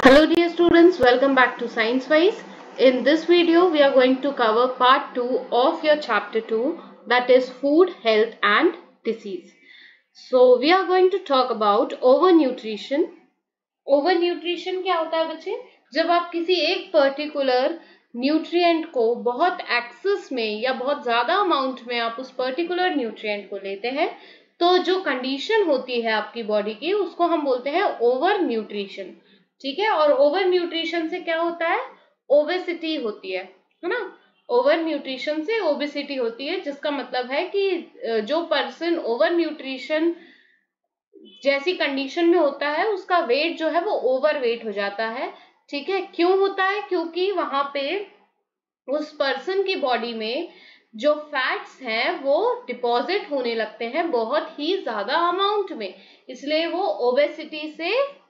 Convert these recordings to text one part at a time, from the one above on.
Hello dear students, welcome back to Science Wise. In this video, we are going to cover part 2 of your chapter 2, that is food, health and disease. So we are going to talk about overnutrition. Overnutrition क्या होता है बच्चे? जब आप किसी एक particular nutrient को बहुत एक्सेस में या बहुत ज्यादा अमाउंट में आप उस पर्टिकुलर न्यूट्रिएंट को लेते हैं तो जो कंडीशन होती है आपकी बॉडी की उसको हम बोलते हैं ओवर न्यूट्रिशन. ठीक है. और ओवर न्यूट्रिशन से क्या होता है? ओबेसिटी होती है ना. ओवर न्यूट्रिशन से ओबेसिटी होती है, जिसका मतलब है कि जो पर्सन ओवर न्यूट्रिशन जैसी कंडीशन में होता है उसका वेट जो है वो ओवर वेट हो जाता है. ठीक है. क्यों होता है? क्योंकि वहां पे उस पर्सन की बॉडी में जो फैट्स हैं वो डिपॉजिट होने लगते हैं बहुत ही ज्यादा अमाउंट में, इसलिए वो ओबेसिटी से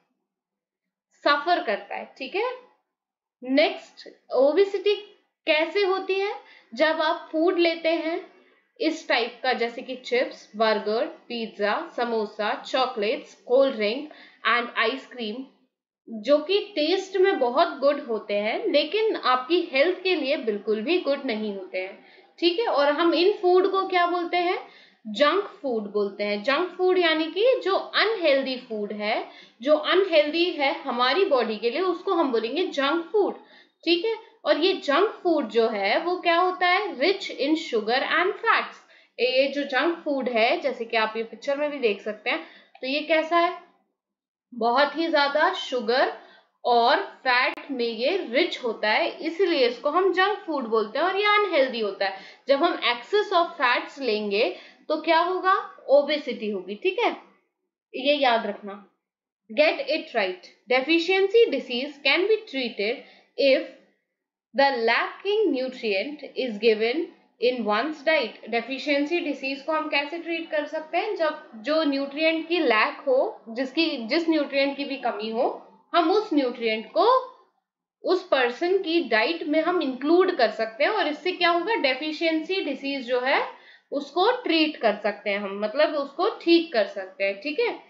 सफर करता है. ठीक है. नेक्स्ट, ओबेसिटी कैसे होती है? जब आप फूड लेते हैं इस टाइप का, जैसे कि chips, burger, pizza, samosa, chocolates, cold drink and ice cream, जो कि टेस्ट में बहुत गुड होते हैं लेकिन आपकी हेल्थ के लिए बिल्कुल भी गुड नहीं होते हैं. ठीक है. और हम इन फूड को क्या बोलते हैं? जंक फूड बोलते हैं. जंक फूड यानी कि जो अनहेल्दी फूड है, जो अनहेल्दी है हमारी बॉडी के लिए, उसको हम बोलेंगे जंक फूड. ठीक है. और ये जंक फूड जो है वो क्या होता है? Rich in sugar and fats. ये जो जंक फूड है, जैसे कि आप ये पिक्चर में भी देख सकते हैं, तो ये कैसा है? बहुत ही ज्यादा शुगर और फैट में ये रिच होता है, इसलिए इसको हम जंक फूड बोलते हैं और ये अनहेल्दी होता है. जब हम एक्सेस ऑफ फैट्स लेंगे तो क्या होगा? ओबेसिटी होगी. ठीक है. ये याद रखना. Get it right. Deficiency disease can be treated if the lacking nutrient is given in one's diet. Deficiency disease को हम कैसे ट्रीट कर सकते हैं? जब जो न्यूट्रिएंट की लैक हो, जिस न्यूट्रिएंट की भी कमी हो, हम उस न्यूट्रिएंट को उस पर्सन की डाइट में हम इंक्लूड कर सकते हैं और इससे क्या होगा? डेफिशिएंसी डिसीज जो है उसको ट्रीट कर सकते हैं हम, मतलब उसको ठीक कर सकते हैं. ठीक है.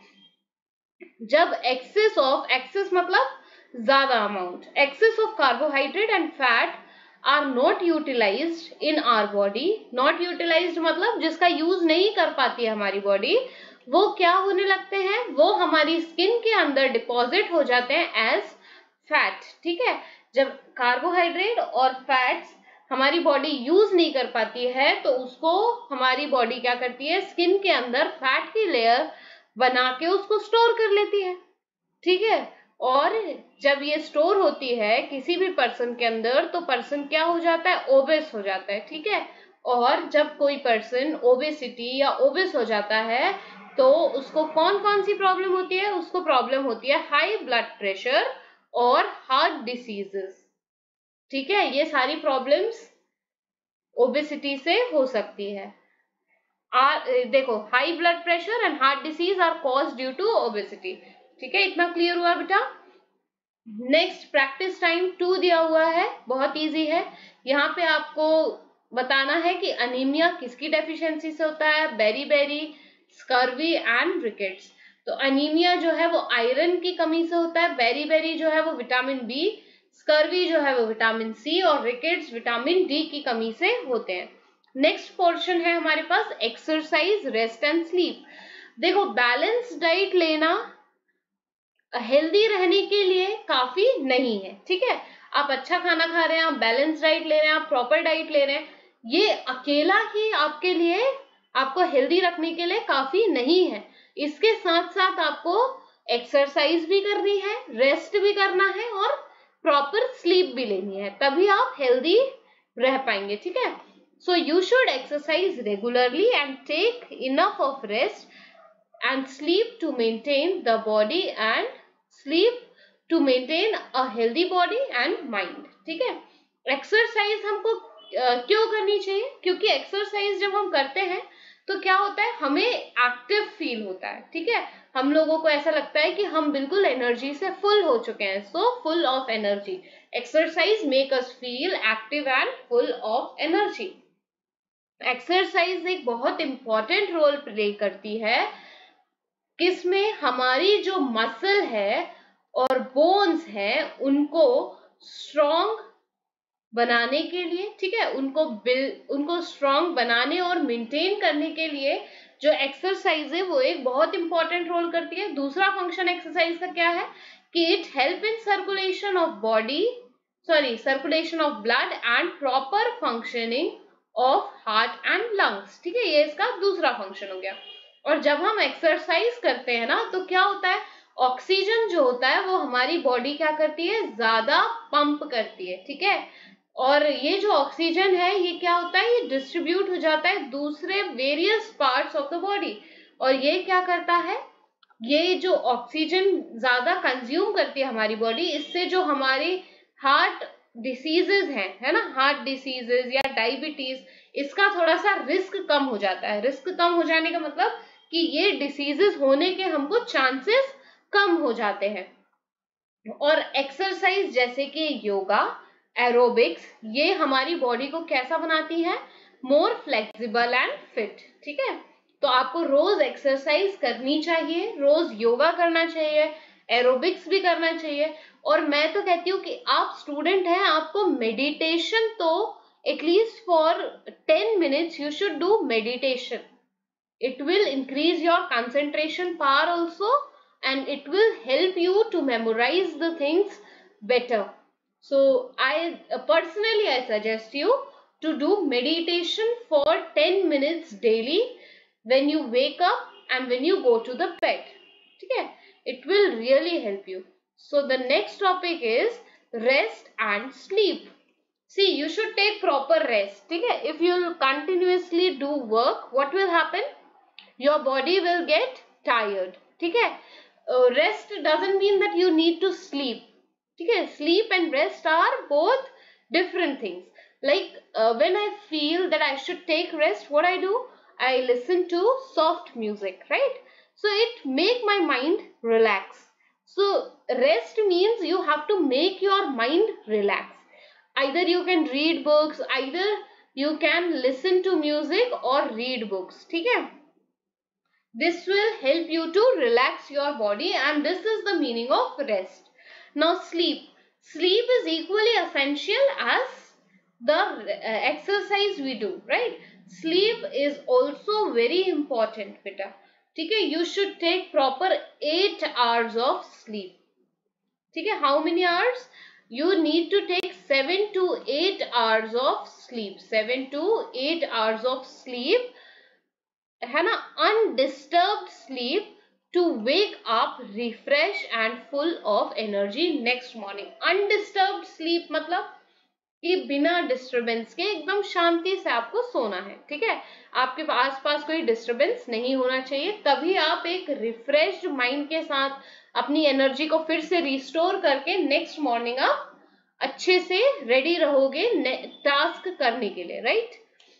जब एक्सेस मतलब ज्यादा amount, excess of carbohydrate and fat are not utilised in our body. Not utilised मतलब जिसका यूज नहीं कर पाती है हमारी बॉडी, वो क्या होने लगते हैं? वो हमारी स्किन के अंदर डिपॉजिट हो जाते हैं एज फैट. ठीक है. जब कार्बोहाइड्रेट और फैट्स हमारी बॉडी यूज नहीं कर पाती है तो उसको हमारी बॉडी क्या करती है? स्किन के अंदर फैट की लेयर बना के उसको स्टोर कर लेती है. ठीक है. और जब ये स्टोर होती है किसी भी पर्सन के अंदर तो पर्सन क्या हो जाता है? ओबेस हो जाता है. ठीक है. और जब कोई पर्सन ओबेसिटी या ओबेस हो जाता है तो उसको कौन कौन सी प्रॉब्लम होती है? उसको प्रॉब्लम होती है हाई ब्लड प्रेशर और हार्ट डिसीजेस. ठीक है. ये सारी प्रॉब्लम्स ओबेसिटी से हो सकती है. देखो, high blood pressure and heart disease are cause due to obesity. ठीक है. इतना क्लियर हुआ बेटा? नेक्स्ट, प्रैक्टिस टाइम 2 दिया हुआ है, बहुत इजी है. यहाँ पे आपको बताना है कि अनीमिया किसकी डेफिशिएंसी से होता है? Beri, scurvy and rickets. तो अनीमिया जो है वो आयरन की कमी से होता है, बेरी जो है वो विटामिन बी, स्कर्वी जो है वो विटामिन सी और रिकेट्स विटामिन डी की कमी से होते हैं. नेक्स्ट पोर्शन है हमारे पास एक्सरसाइज, रेस्ट एंड स्लीप. देखो, बैलेंस डाइट लेना हेल्दी रहने के लिए काफी नहीं है. ठीक है. आप अच्छा खाना खा रहे हैं, आप बैलेंस डाइट ले रहे हैं, आप प्रॉपर डाइट ले रहे हैं, ये अकेला ही आपके लिए, आपको हेल्दी रखने के लिए काफी नहीं है. इसके साथ साथ आपको एक्सरसाइज भी करनी है, रेस्ट भी करना है और प्रॉपर स्लीप भी लेनी है, तभी आप हेल्दी रह पाएंगे. ठीक है. So you should exercise regularly and take enough of rest and sleep to maintain the body and sleep to maintain a healthy body and mind. ठीक है. एक्सरसाइज हमको क्यों करनी चाहिए? क्योंकि एक्सरसाइज जब हम करते हैं तो क्या होता है? हमें एक्टिव फील होता है. ठीक है. हम लोगों को ऐसा लगता है कि हम बिल्कुल एनर्जी से फुल हो चुके हैं, so full of energy. Exercise make us feel active and full of energy. Exercise एक बहुत इंपॉर्टेंट रोल प्ले करती है किसमें? हमारी जो मसल है और बोन्स हैं उनको स्ट्रॉन्ग बनाने के लिए, ठीक है, उनको स्ट्रॉन्ग बनाने और मेंटेन करने के लिए जो एक्सरसाइज है वो एक बहुत इंपॉर्टेंट रोल करती है। दूसरा फंक्शन एक्सरसाइज का क्या है कि it help in circulation of blood and proper functioning of heart and lungs, ठीक है, ये इसका दूसरा फंक्शन हो गया। और जब हम एक्सरसाइज करते हैं ना तो क्या होता है, ऑक्सीजन जो होता है वो हमारी बॉडी क्या करती है, ज्यादा पंप करती है, ठीक है। और ये जो ऑक्सीजन है ये क्या होता है, ये डिस्ट्रीब्यूट हो जाता है दूसरे various parts of the body. और ये क्या करता है, ये जो ऑक्सीजन ज्यादा कंज्यूम करती है हमारी बॉडी, इससे जो हमारी हार्ट डिसीजेज हैं, है ना, हार्ट डिसीजेज या डायबिटीज, इसका थोड़ा सा रिस्क कम हो जाता है। रिस्क कम हो जाने का मतलब कि ये डिसीजेस होने के हमको चांसेस कम हो जाते हैं। और एक्सरसाइज जैसे कि योगा, एरोबिक्स, ये हमारी बॉडी को कैसा बनाती है, मोर फ्लेक्सिबल एंड फिट, ठीक है। तो आपको रोज एक्सरसाइज करनी चाहिए, रोज योगा करना चाहिए, एरोबिक्स भी करना चाहिए। और मैं तो कहती हूँ कि आप स्टूडेंट हैं, आपको मेडिटेशन तो at least for 10 minutes you should do meditation. It will increase your concentration power also, and it will help you to memorize the things better. So personally I suggest you to do meditation for 10 minutes daily when you wake up and when you go to the bed, okay, it will really help you. So the next topic is rest and sleep. See, you should take proper rest, okay. If you continuously do work, what will happen, your body will get tired, ठीक है। Rest doesn't mean that you need to sleep, ठीक है। Sleep and rest are both different things. Like when I feel that I should take rest, what I do, I listen to soft music, right? So it make my mind relax. So rest means you have to make your mind relax. Either you can read books, either you can listen to music or read books, ठीक है। This will help you to relax your body, and this is the meaning of rest. Now sleep. Sleep is equally essential as the exercise we do, right? Sleep is also very important, beta. Okay, you should take proper 8 hours of sleep. Okay, how many hours? You need to take 7 to 8 hours of sleep. 7 to 8 hours of sleep, है ना, undisturbed sleep, to wake up refreshed and full of energy next morning. Undisturbed sleep मतलब कि बिना disturbance के एकदम शांति से आपको सोना है, ठीक है। आपके आसपास कोई डिस्टरबेंस नहीं होना चाहिए, तभी आप एक रिफ्रेश्ड माइंड के साथ अपनी एनर्जी को फिर से रिस्टोर करके नेक्स्ट मॉर्निंग आप अच्छे से रेडी रहोगे टास्क करने के लिए, राइट।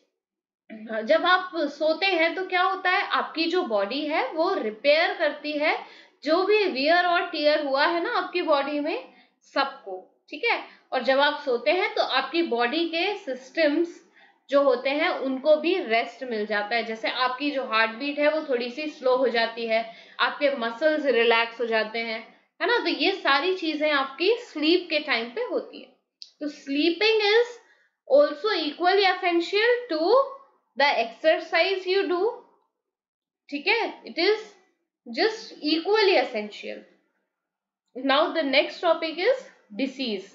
जब आप सोते हैं तो क्या होता है, आपकी जो बॉडी है वो रिपेयर करती है जो भी वियर और टीयर हुआ है ना आपकी बॉडी में, सबको, ठीक है। और जब आप सोते हैं तो आपकी बॉडी के सिस्टम्स जो होते हैं उनको भी रेस्ट मिल जाता है। जैसे आपकी जो हार्ट बीट है वो थोड़ी सी स्लो हो जाती है, आपके मसल्स रिलैक्स हो जाते हैं, है ना। तो ये सारी चीजें आपकी स्लीप के टाइम पे होती है। तो sleeping is also equally essential to the exercise you do, ठीक है, it is just equally essential. Now the next topic is disease.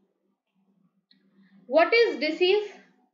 What is disease?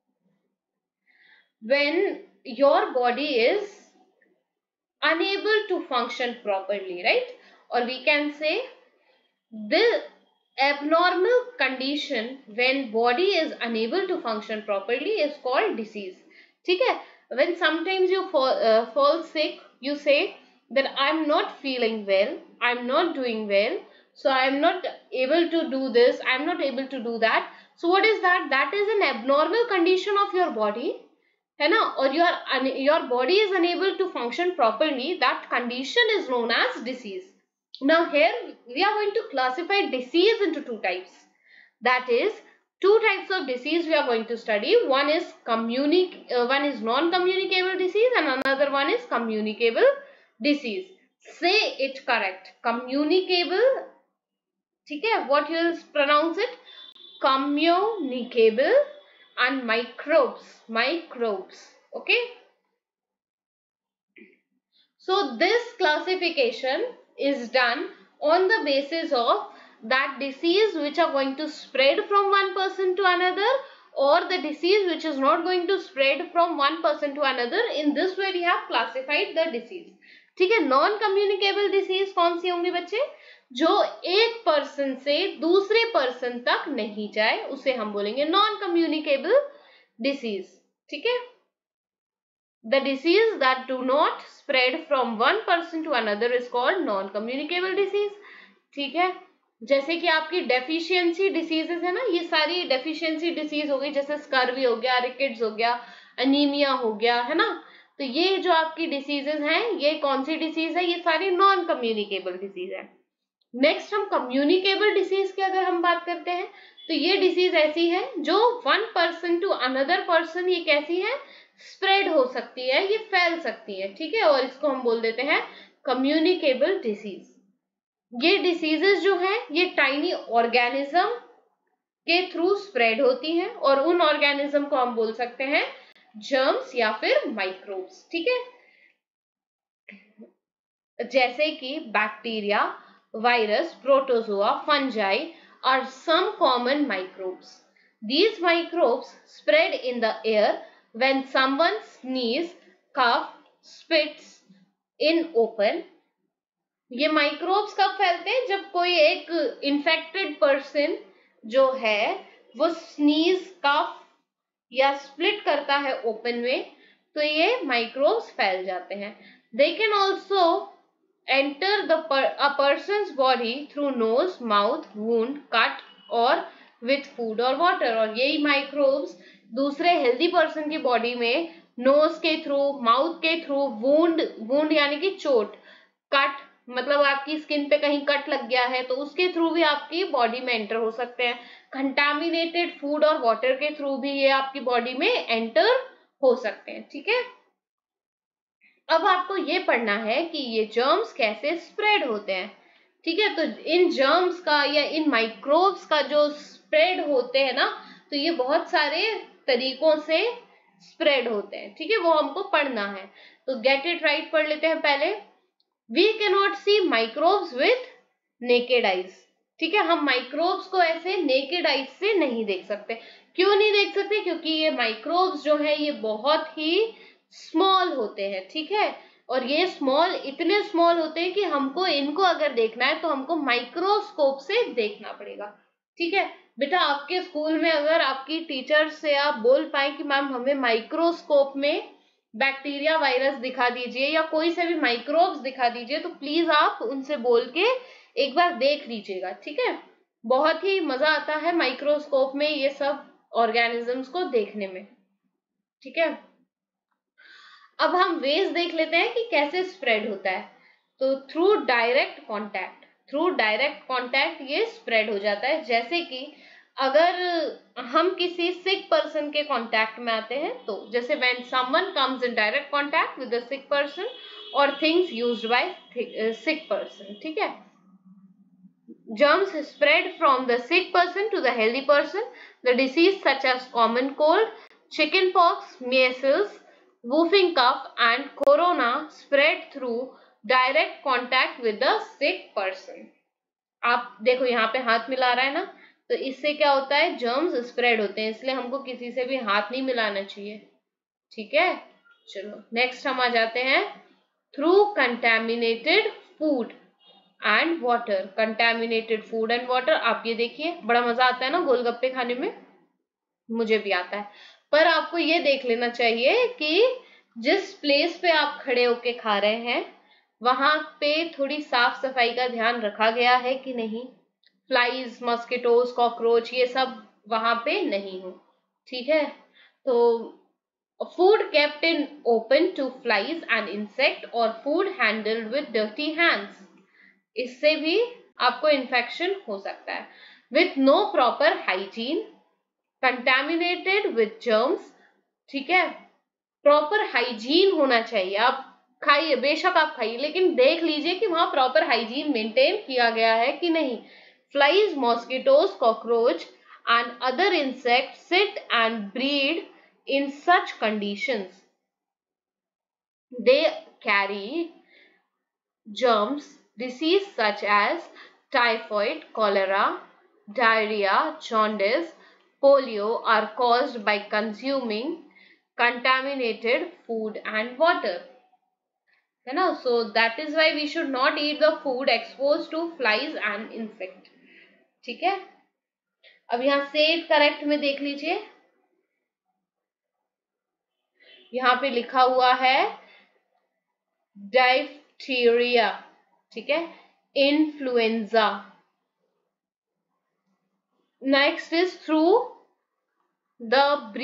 When your body is unable to function properly, right? Or we can say the abnormal condition when body is unable to function properly is called disease, ठीक है। When sometimes you fall sick, you say that I'm not feeling well, I'm not doing well, so I'm not able to do this, I'm not able to do that. So what is that? That is an abnormal condition of your body, है ना, और your body is unable to function properly. That condition is known as disease. Now here we are going to classify disease into two types. That is, two types of disease we are going to study. One is non-communicable disease and another one is communicable disease. Say it correct. Communicable ठीक है, what you pronounce it, communicable and microbes. Okay, so this classification is done on the basis of that disease which are going to spread from one person to another, or the disease which is not going to spread from one person to another. In this way we have classified the disease. ठीक है, non communicable disease कौन सी होंगी बच्चे, जो एक person से दूसरे person तक नहीं जाए, उसे हम बोलेंगे नॉन कम्युनिकेबल डिसीज. ठीक है, the disease that do not spread from one person to another is called non communicable disease. ठीक है, जैसे कि आपकी डेफिशिएंसी डिसीजेस है ना, ये सारी डेफिशिएंसी डिसीज हो गई, जैसे स्कर्वी हो गया, रिकेट्स हो गया, अनीमिया हो गया, है ना. तो ये जो आपकी डिसीजेस हैं, ये कौन सी डिसीज है, ये सारी नॉन कम्युनिकेबल डिसीज है. नेक्स्ट हम कम्युनिकेबल डिसीज की अगर हम बात करते हैं, तो ये डिसीज ऐसी है जो one person to another person, ये कैसी है, स्प्रेड हो सकती है, ये फैल सकती है. ठीक है, और इसको हम बोल देते हैं कम्युनिकेबल डिसीज. ये डिसीजेस जो है ये टाइनी ऑर्गेनिज्म के थ्रू स्प्रेड होती हैं, और उन ऑर्गेनिज्म को हम बोल सकते हैं जर्म्स या फिर माइक्रोब्स. ठीक है, जैसे कि bacteria, virus, protozoa, fungi are some common microbes. These microbes spread in the air when someone sneezes, cough, spits in open. ये माइक्रोब्स कब फैलते हैं, जब कोई एक इन्फेक्टेड पर्सन जो है वो स्नीज, कफ या स्प्लिट करता है ओपन में, तो ये माइक्रोब्स फैल जाते हैं. They can also enter a person's body through nose, mouth, wound, cut or with food or water. और यही माइक्रोब्स दूसरे हेल्दी पर्सन की बॉडी में नोज के थ्रू, माउथ के थ्रू, वूंड यानी कि चोट, कट मतलब आपकी स्किन पे कहीं कट लग गया है तो उसके थ्रू भी आपकी बॉडी में एंटर हो सकते हैं. कंटामिनेटेड फूड और वाटर के थ्रू भी ये आपकी बॉडी में एंटर हो सकते हैं. ठीक है, अब आपको ये पढ़ना है कि ये जर्म्स कैसे स्प्रेड होते हैं. ठीक है, तो इन जर्म्स का या इन माइक्रोब्स का जो स्प्रेड होते हैं ना, तो ये बहुत सारे तरीकों से स्प्रेड होते हैं. ठीक है, वो हमको पढ़ना है. तो गेट इट राइट पढ़ लेते हैं पहले. We can not see microbes with naked eyes. ठीक है, हम माइक्रोब्स को ऐसे नेकेड आइज से नहीं देख सकते. क्यों नहीं देख सकते, क्योंकि ये माइक्रोब्स जो है ये बहुत ही स्मॉल होते हैं. ठीक है, और ये इतने स्मॉल होते हैं कि हमको इनको अगर देखना है तो हमको माइक्रोस्कोप से देखना पड़ेगा. ठीक है बेटा, आपके स्कूल में अगर आपकी टीचर से आप बोल पाए कि मैम हमें माइक्रोस्कोप में बैक्टीरिया, वायरस दिखा दीजिए या कोई से भी माइक्रोब्स दिखा दीजिए, तो प्लीज आप उनसे बोल के एक बार देख लीजिएगा. ठीक है, बहुत ही मजा आता है माइक्रोस्कोप में ये सब ऑर्गेनिजम्स को देखने में. ठीक है, अब हम वेज देख लेते हैं कि कैसे स्प्रेड होता है. तो थ्रू डायरेक्ट कांटेक्ट ये स्प्रेड हो जाता है. जैसे कि अगर हम किसी सिक पर्सन के कांटेक्ट में आते हैं, तो जैसे when someone comes in direct contact with the sick person और things used by sick person. ठीक है, germs spread from the sick person to the healthy person. The disease such as common cold, chickenpox, measles, whooping cough and corona spread through direct contact with the sick person. आप देखो यहाँ पे हाथ मिला रहा है ना, तो इससे क्या होता है, जर्म्स स्प्रेड होते हैं, इसलिए हमको किसी से भी हाथ नहीं मिलाना चाहिए. ठीक है, चलो नेक्स्ट हम आ जाते हैं. Through contaminated food and water. Contaminated food and water, आप ये देखिए, बड़ा मजा आता है ना गोलगप्पे खाने में, मुझे भी आता है. पर आपको ये देख लेना चाहिए कि जिस प्लेस पे आप खड़े होके खा रहे हैं वहां पे थोड़ी साफ सफाई का ध्यान रखा गया है कि नहीं. फ्लाइज, मस्किटोज, कॉकरोच ये सब वहां पे नहीं हो. ठीक है, तो food kept in open to flies and insect or food handled with dirty hands, इससे भी आपको इन्फेक्शन हो सकता है. With no proper hygiene, contaminated with germs. ठीक है, प्रॉपर हाइजीन होना चाहिए. आप खाइए, बेशक आप खाइए, लेकिन देख लीजिए कि वहां प्रॉपर हाइजीन मेंटेन किया गया है कि नहीं. Flies, mosquitoes, cockroach and other insects sit and breed in such conditions. They carry germs, disease such as typhoid, cholera, diarrhea, jaundice, polio are caused by consuming contaminated food and water. है ना? So that is why we should not eat the food exposed to flies and insect. ठीक है? अब यहाँ से correct में देख लीजिए, यहाँ पे लिखा हुआ है डाइफ्थीरिया, ठीक है, influenza. Next is through the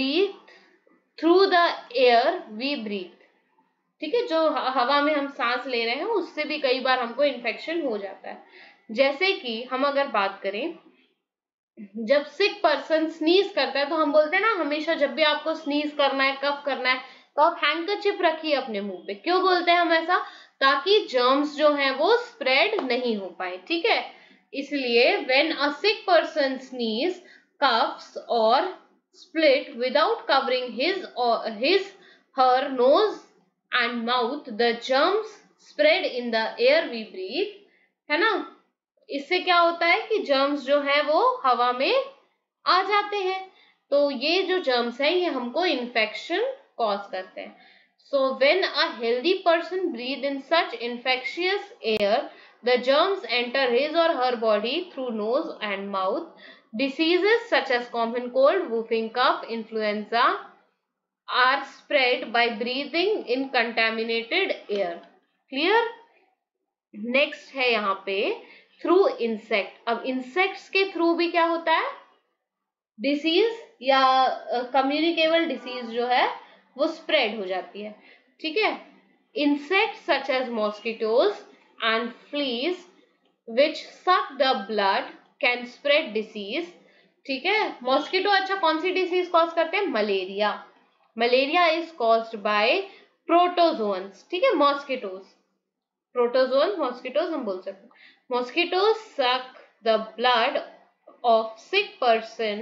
air we breathe. ठीक है, जो हवा में हम सांस ले रहे हैं उससे भी कई बार हमको इन्फेक्शन हो जाता है. जैसे कि हम अगर बात करें, जब सिक पर्सन स्नीज करता है तो हम बोलते हैं ना, हमेशा जब भी आपको स्नीज करना है, कफ करना है, तो आप हैंकरचिप रखिए अपने मुंह पे. क्यों बोलते हैं हम ऐसा? ताकि जर्म्स जो हैं वो स्प्रेड नहीं हो पाए. ठीक है, इसलिए when a sick person sneezes, coughs और split without covering his her nose and mouth, the germs spread in the air we breathe. है ना? इससे क्या होता है कि जर्म्स जो है वो हवा में आ जाते हैं. तो ये जो जर्म्स हैं ये हमको इन्फेक्शन कॉज करते हैं. So when a healthy person breathe in such infectious air, the germs enter his और her body through nose and mouth. Diseases such as common cold, whooping cough, influenza are spread by breathing in contaminated air. Clear? Next है यहाँ पे through insect. अब insects के through भी क्या होता है? डिसीज या कम्युनिकेबल डिसीज जो है वो स्प्रेड हो जाती है. ठीक है, insect such as mosquitoes and fleas which suck the blood can spread disease. ठीक है, मॉस्किटो अच्छा कौन सी डिसीज कॉज करते हैं? Malaria. Malaria is caused by protozoans. ठीक है, मॉस्किटोज, प्रोटोजोन, मॉस्किटोज हम बोल सकते हैं. Mosquitoes suck the blood of sick person.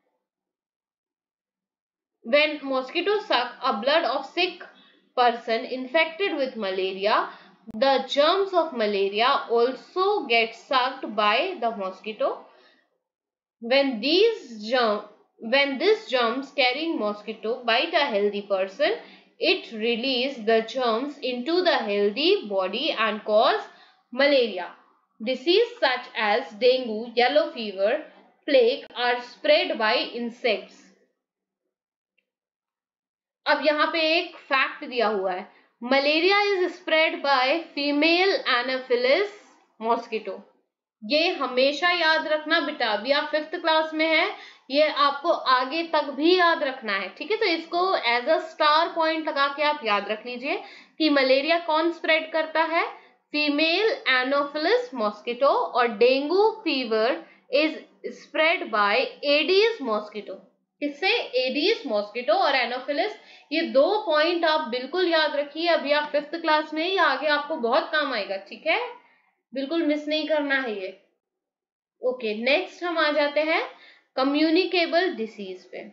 When mosquitoes suck a blood of sick person infected with malaria, the germs of malaria also get sucked by the mosquito. When these germs carrying mosquito bite a healthy person, it releases the germs into the healthy body and cause malaria. Disease such as dengue, yellow fever, plague are spread by insects. अब यहाँ पे एक fact दिया हुआ है, malaria is spread by female anopheles mosquito. ये हमेशा याद रखना बेटा, अभी आप 5th क्लास में है, ये आपको आगे तक भी याद रखना है. ठीक है, तो इसको एज अ स्टार पॉइंट लगा के आप याद रख लीजिए कि मलेरिया कौन स्प्रेड करता है? Female anopheles mosquito. और dengue fever is spread by aedes mosquito. इससे एडीज मॉस्किटो और एनोफिलिस, ये 2 पॉइंट आप बिल्कुल याद रखिए. अभी आप 5th क्लास में, ये आगे आपको बहुत काम आएगा. ठीक है, बिल्कुल मिस नहीं करना है ये. ओके, नेक्स्ट हम आ जाते हैं कम्युनिकेबल डिसीज पे.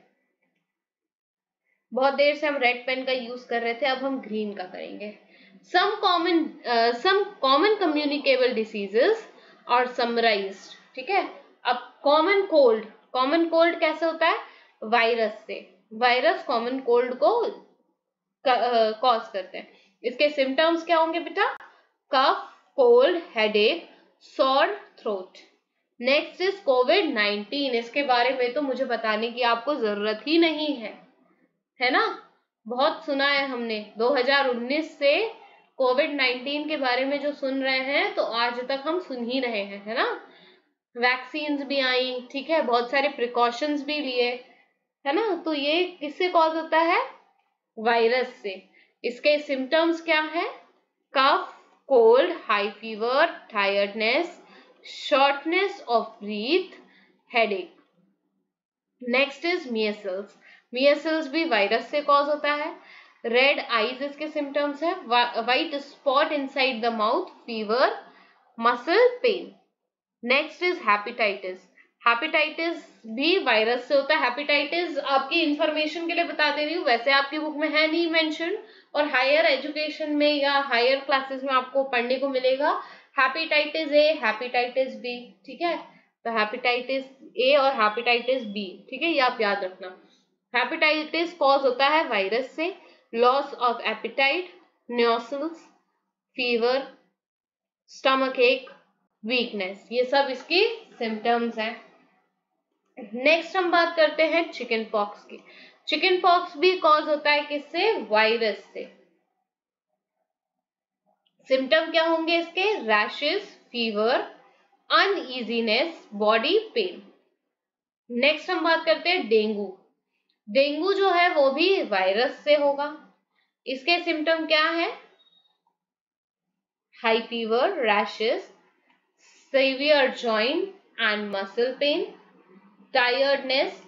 बहुत देर से हम रेड पेन का यूज कर रहे थे, अब हम ग्रीन का करेंगे. some common communicable diseases are summarized. ठीक है, अब कॉमन कोल्ड कैसे होता है? वायरस से. वायरस कॉमन कोल्ड को कॉज करते हैं. इसके सिम्टम्स क्या होंगे बेटा? Cough, cold, headache, sore throat. Next is कोविड-19. इसके बारे में तो मुझे बताने की आपको जरूरत ही नहीं है ना? बहुत सुना है हमने. 2019 से कोविड-19 के बारे में जो सुन रहे हैं, तो आज तक हम सुन ही रहे हैं, है ना? वैक्सीन्स भी आई, ठीक है, बहुत सारे प्रिकॉशंस भी लिए, है ना? तो ये किससे कॉज होता है? वायरस से. इसके सिम्टम्स क्या है? Cough, cold, high fever, tiredness, shortness of breath, headache. Next is measles. Measles भी वायरस से कॉज होता है. रेड आईज इसके सिम्टम्स है. White spot inside the mouth, fever, muscle pain. Next is hepatitis. Hepatitis भी virus से होता है। हेपेटाइटिस आपकी इंफॉर्मेशन के लिए बता दे रही हूँ, वैसे आपकी बुक में है नहीं मेंशन, और हायर एजुकेशन में या हायर क्लासेस में आपको पढ़ने को मिलेगा हेपेटाइटिस ए, हेपेटाइटिस बी। ठीक है, तो हेपेटाइटिस ए और हेपेटाइटिस बी, ठीक है, ये आप याद रखना। हेपेटाइटिस कॉज होता है वायरस से। Loss of appetite, nausea, fever, stomach ache, weakness, ये सब इसकी सिम्टम्स हैं। नेक्स्ट हम बात करते हैं चिकन पॉक्स की। चिकन पॉक्स भी कॉज होता है किससे? वायरस से। सिम्टम क्या होंगे इसके? Rashes, fever, uneasiness, body pain. Next हम बात करते हैं डेंगू। डेंगू जो है वो भी वायरस से होगा। इसके सिम्टम क्या है? High fever, rashes, severe joint and muscle pain, tiredness,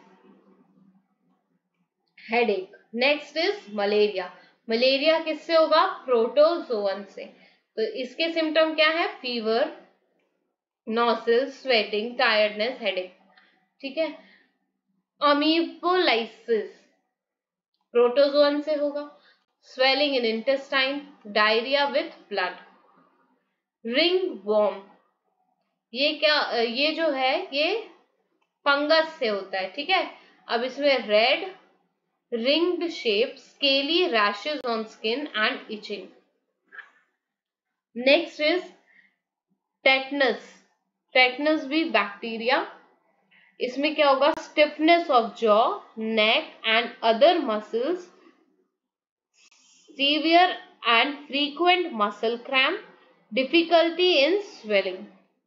headache. Next is malaria. Malaria किससे होगा? प्रोटोजोअन से। तो इसके सिम्टम क्या है? Fever, nausea, sweating, tiredness, headache. ठीक है। अमीबोलाइसिस प्रोटोजोअन से होगा। Swelling in intestine, diarrhoea with blood. Ringworm, ये क्या, ये जो है ये फंगस से होता है। ठीक है। अब इसमें red ringed shape, scaly rashes on skin and itching. Next is tetanus. tetanus भी बैक्टीरिया। इसमें क्या होगा? stiffness of jaw, neck and other muscles, severe and frequent muscle cramp, difficulty in swelling.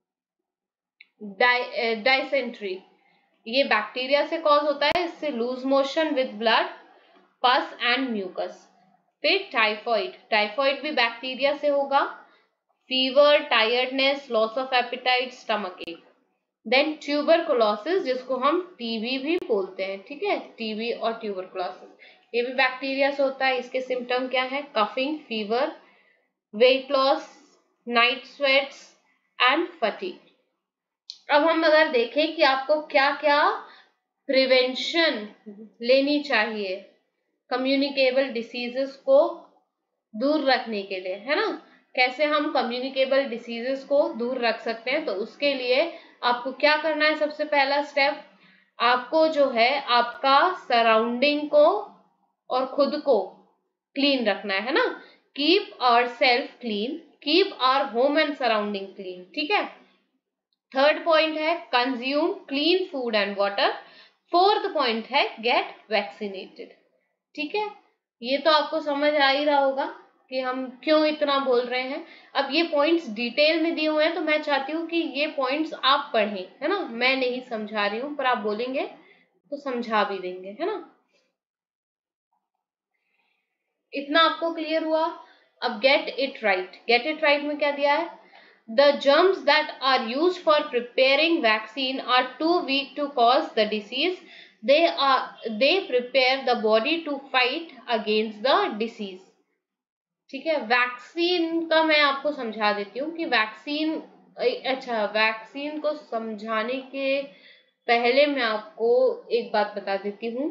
Dysentery, ये बैक्टीरिया से cause होता है। इससे loose motion with blood, pus and mucus. फिर टाइफॉइड, टाइफॉइड भी बैक्टीरिया से होगा। Fever, tiredness, loss of appetite, stomach ache. Then tuberculosis, जिसको हम टीबी भी बोलते हैं। ठीक है, टीबी और ट्यूबरकुलोसिस, ये भी बैक्टीरिया से होता है। इसके सिम्टम क्या है? Coughing, fever, weight loss, night sweats and fatigue. अब हम अगर देखें कि आपको क्या क्या प्रिवेंशन लेनी चाहिए कम्युनिकेबल डिसीजेस को दूर रखने के लिए, है ना, कैसे हम कम्युनिकेबल डिसीजेस को दूर रख सकते हैं, तो उसके लिए आपको क्या करना है? सबसे पहला स्टेप, आपको जो है आपका सराउंडिंग को और खुद को क्लीन रखना है ना। Keep our self clean, keep our home and surrounding clean. ठीक है। थर्ड पॉइंट है consume clean food and water. Fourth point है गेट वैक्सीनेटेड। ठीक है, ये तो आपको समझ आ ही रहा होगा कि हम क्यों इतना बोल रहे हैं। अब ये पॉइंट्स डिटेल में दिए हुए हैं, तो मैं चाहती हूँ कि ये पॉइंट्स आप पढ़ें, है ना। मैं नहीं समझा रही हूँ, पर आप बोलेंगे तो समझा भी देंगे, है ना। इतना आपको क्लियर हुआ। अब get it right. Get it right में क्या दिया है? The germs that are used for preparing vaccine are too weak to cause the disease. They prepare the body to fight against the disease. ठीक है। Vaccine का मैं आपको समझा देती हूँ कि वैक्सीन, अच्छा, वैक्सीन को समझाने के पहले मैं आपको एक बात बता देती हूँ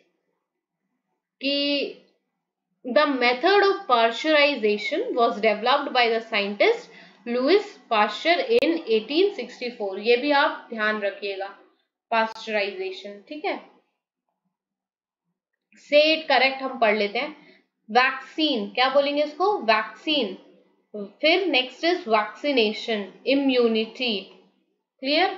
कि the method of pasteurization was developed by the scientist Louis Pasteur in 1864। ये भी आप ध्यान रखिएगा, पास्चराइजेशन। ठीक है। से इट करेक्ट हम पढ़ लेते हैं। वैक्सीन, क्या बोलेंगे इसको? वैक्सीन। फिर next is vaccination, immunity. Clear?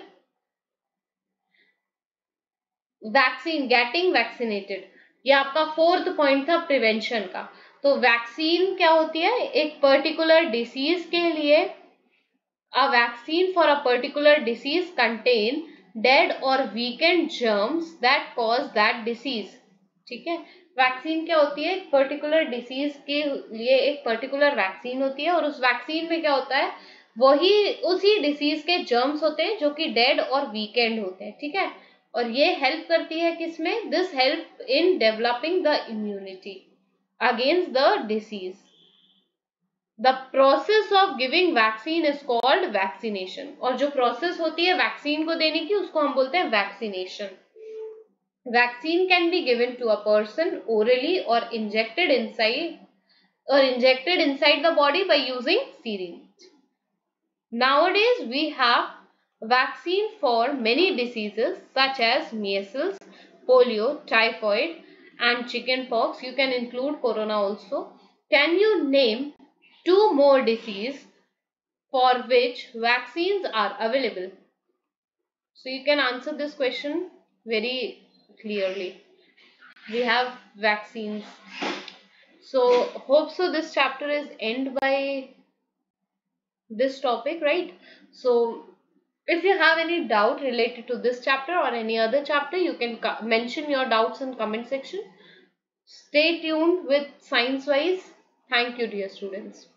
Vaccine, getting vaccinated, ये आपका फोर्थ पॉइंट था प्रिवेंशन का। तो वैक्सीन क्या होती है? एक पर्टिकुलर डिसीज के लिए, a vaccine for a particular disease contain dead or weakened germs that cause that disease। ठीक है। वैक्सीन क्या होती है? एक पर्टिकुलर डिसीज के लिए एक पर्टिकुलर वैक्सीन होती है, और उस वैक्सीन में क्या होता है? वही उसी डिसीज के जर्म्स होते हैं जो कि डेड और वीकेंड होते हैं। ठीक है। और ये हेल्प करती है किसमें? This help in developing the immunity against the disease. The process of giving vaccine is called vaccination. और जो process होती है vaccine को देने की उसको हम बोलते हैं vaccination. Vaccine can be given to a person orally or injected inside the body by using syringe. Nowadays we have vaccine for many diseases such as measles, polio, typhoid and chickenpox. You can include corona also. Can you name 2 more diseases for which vaccines are available? So you can answer this question very clearly. We have vaccines. So hope so this chapter is end by this topic, right? So if you have any doubt related to this chapter or any other chapter, you can mention your doubts in comment section. Stay tuned with Science Wise. Thank you, dear students.